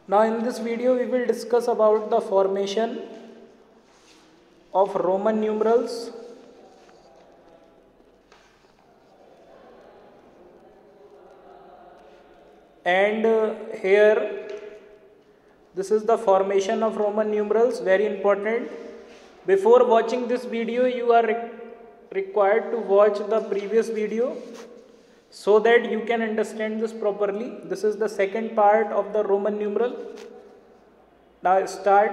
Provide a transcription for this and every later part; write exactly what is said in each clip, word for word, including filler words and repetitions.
Now in this video we will discuss about the formation of Roman numerals. And uh, here this is the formation of Roman numerals, very important. Before watching this video you are re required to watch the previous video so that you can understand this properly. This is the second part of the Roman numeral. Now start.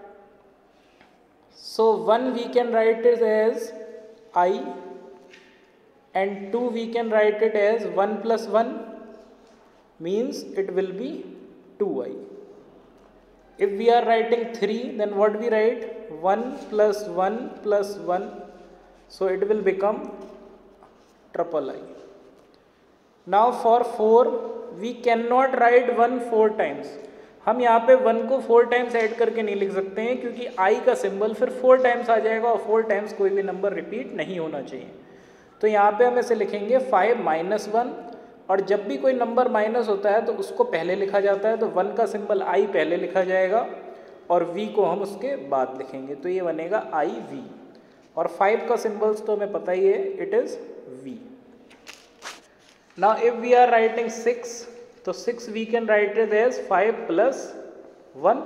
So one we can write it as I, and two we can write it as one plus one, means it will be two i. If we are writing three, then what we write? one plus one plus one, so it will become triple I. Now for four, we cannot write one four times. हम यहाँ पे one को four times add करके नहीं लिख सकते हैं, क्योंकि आई का सिंबल फिर फोर टाइम्स आ जाएगा और फोर टाइम्स कोई भी नंबर रिपीट नहीं होना चाहिए. तो यहाँ पे हम ऐसे लिखेंगे फाइव माइनस वन, और जब भी कोई नंबर माइनस होता है तो उसको पहले लिखा जाता है. तो वन का सिंबल आई पहले लिखा जाएगा और वी को हम उसके बाद लिखेंगे, तो ये बनेगा आई वी. और फाइव का सिंबल्स तो हमें पता ही है, it is V. Now if we are writing six, तो six we can write it as five plus one.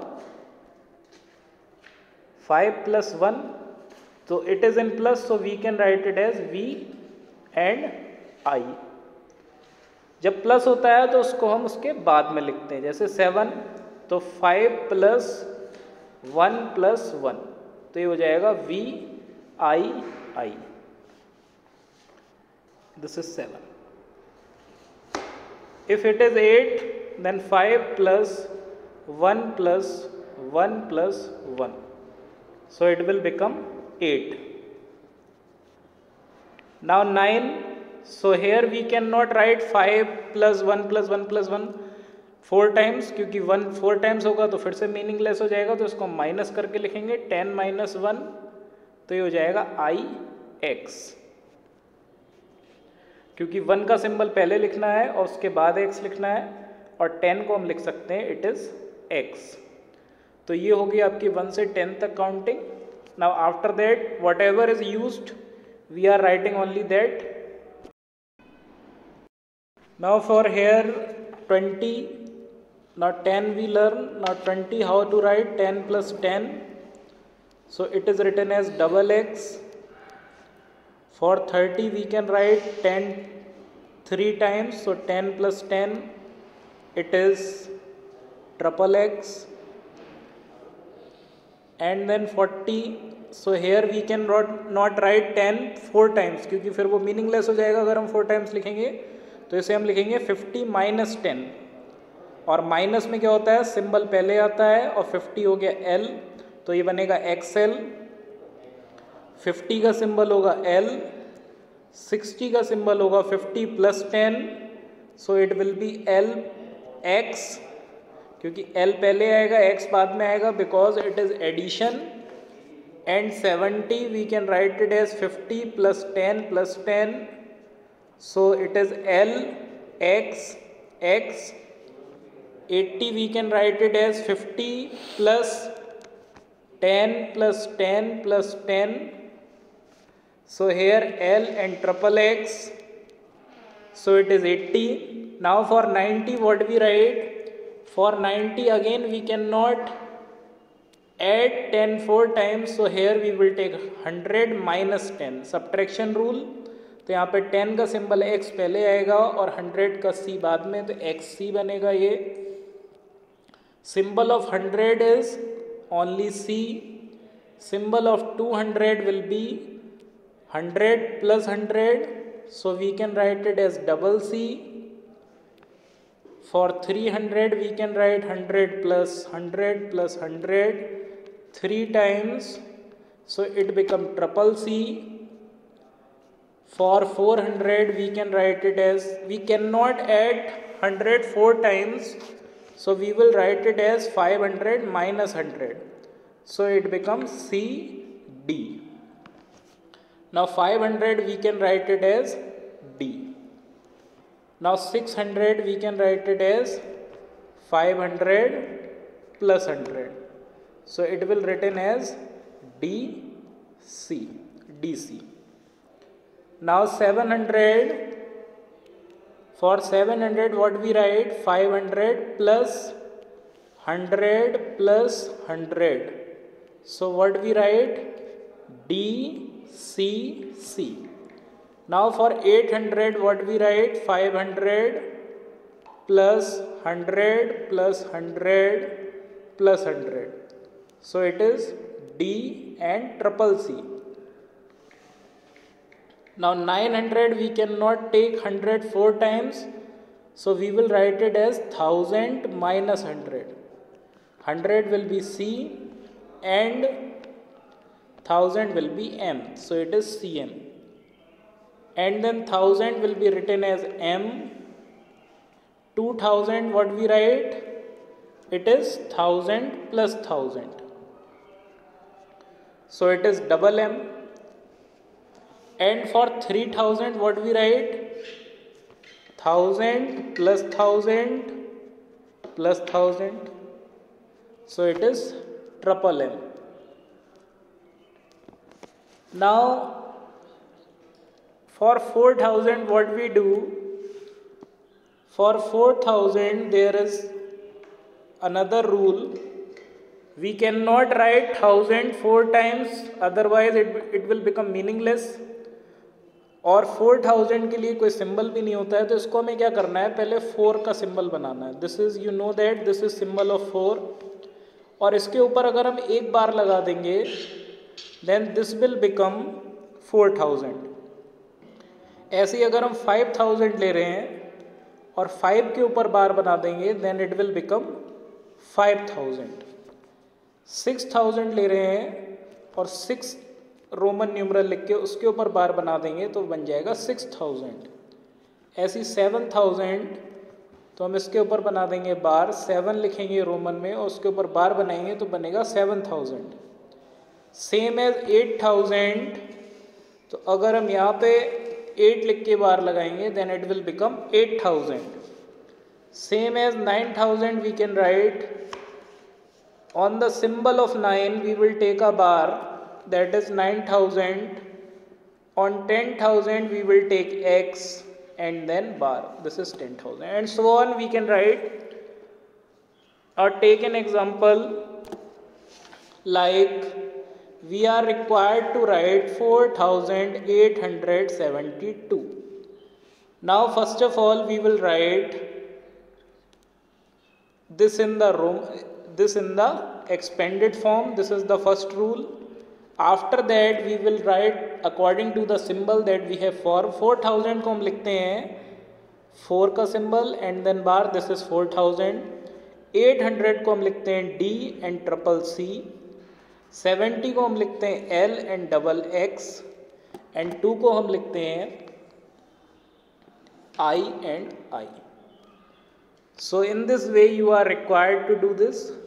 Five plus one, तो it is in plus, so we can write it as V and I. जब plus होता है तो उसको हम उसके बाद में लिखते हैं, जैसे सेवन, तो five plus one plus one, तो ये हो जाएगा V I I. This is seven. If it is eight, then five plus one plus one plus one. So it will become eight. Now nine. So here we cannot write five plus one plus one plus one four times, क्योंकि one four times होगा तो फिर से meaningless हो जाएगा. तो इसको minus करके लिखेंगे. टेन माइनस वन, तो ये हो जाएगा आई एक्स, क्योंकि वन का सिंबल पहले लिखना है और उसके बाद एक्स लिखना है, और टेन को हम लिख सकते हैं इट इज़ एक्स. तो ये होगी आपकी वन से टेन तक counting. Now after that whatever is used we are writing only that. Now for here twenty, now ten we learn. Now twenty, how to write ten plus ten. So it is written as double X. For thirty we can write ten three times, so ten plus ten, it is triple x. And then forty, so here we can not, not write ten four times, क्योंकि फिर वो meaningless हो जाएगा अगर हम four times लिखेंगे. तो इसे हम लिखेंगे फिफ्टी माइनस टेन, और माइनस में क्या होता है, सिंबल पहले आता है, और फिफ्टी हो गया एल, तो ये बनेगा एक्स एल. फिफ्टी का सिंबल होगा L, सिक्सटी का सिंबल होगा fifty plus ten, so it will be L X, क्योंकि L पहले आएगा X बाद में आएगा, because it is addition. And seventy we can write it as fifty plus ten plus ten, so it is L X X. Eighty we can write it as fifty plus ten plus ten plus ten. So here L and triple X, so it is eighty. Now for ninety what we write? For ninety again we cannot add ten four times, so here we will take one hundred minus ten, subtraction rule. तो यहाँ पे ten का symbol X पहले आएगा और one hundred का C बाद में, तो X C बनेगा. ये symbol of one hundred is only C. Symbol of two hundred will be one hundred plus one hundred, so we can write it as double C. For three hundred we can write one hundred plus one hundred plus one hundred three times, so it become triple C. For four hundred we can write it as, we cannot add one hundred four times, so we will write it as five hundred minus one hundred, so it becomes C D. Now five hundred we can write it as D. Now six hundred we can write it as five hundred plus one hundred. So it will written as D C, D C. Now seven hundred, for seven hundred what we write? five hundred plus one hundred plus one hundred. So what we write? D C C. Now for eight hundred what we write? five hundred plus one hundred plus one hundred plus one hundred. So it is D and triple C. Now nine hundred we cannot take one hundred four times, so we will write it as one thousand minus one hundred. one hundred will be C and one thousand will be M, so it is C M. And then one thousand will be written as M. two thousand what we write? It is one thousand plus one thousand. So it is double M. And for three thousand what we write? one thousand plus one thousand plus one thousand. So it is triple M. Now for four thousand what we do? For four thousand there is another rule. We cannot write one thousand four times, otherwise it, it will become meaningless. और four thousand के लिए कोई symbol भी नहीं होता है, तो इसको हमें क्या करना है? पहले फोर का सिंबल बनाना है. This is, you know that this is symbol of four. और इसके ऊपर अगर हम एक बार लगा देंगे, then this will become four thousand. ऐसे ही अगर हम फाइव थाउजेंड ले रहे हैं और फाइव के ऊपर बार बना देंगे, then it will become five thousand. Six thousand ले रहे हैं और सिक्स रोमन न्यूमरल लिख के उसके ऊपर बार बना देंगे तो बन जाएगा सिक्स थाउजेंड. ऐसी सेवन थाउजेंड, तो हम इसके ऊपर बना देंगे बार, सेवन लिखेंगे रोमन में और उसके ऊपर बार बनाएंगे तो बनेगा seven thousand. Same as eight thousand, तो अगर हम यहाँ पे एट लिख के बार लगाएंगे then it will become eight thousand. Same as nine thousand we can write, on the symbol of nine we will take a bar, that is nine thousand. On ten thousand we will take X and then bar, this is ten thousand, and so on we can write. Or take an example like we are required to write four thousand eight hundred seventy-two. Now first of all we will write this in the room, this in the expanded form. This is the first rule. After that we will write according to the symbol that we have for four thousand को हम लिखते हैं four का symbol and then bar, this is four thousand. Eight hundred को हम लिखते हैं D and triple C. Seventy को हम लिखते हैं L and double X. And two को हम लिखते हैं I and I. So in this way you are required to do this.